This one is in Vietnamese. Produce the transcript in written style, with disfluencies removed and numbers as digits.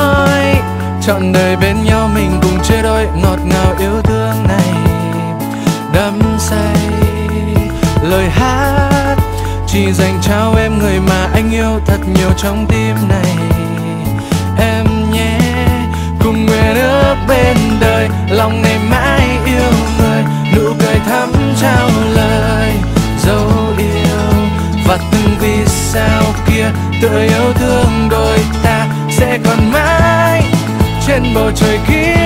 nói trọn đời bên nhau mình cùng chia đôi ngọt ngào yêu thương này. Đắm say lời hát chỉ dành trao em người mà anh yêu thật nhiều trong tim này. Em nhé cùng nguyện ước bên đời, lòng này mãi yêu người, nụ cười thắm trao lời dấu yêu. Và từng vì sao kia tựa yêu thương đôi ta sẽ còn mãi trên bầu trời kia.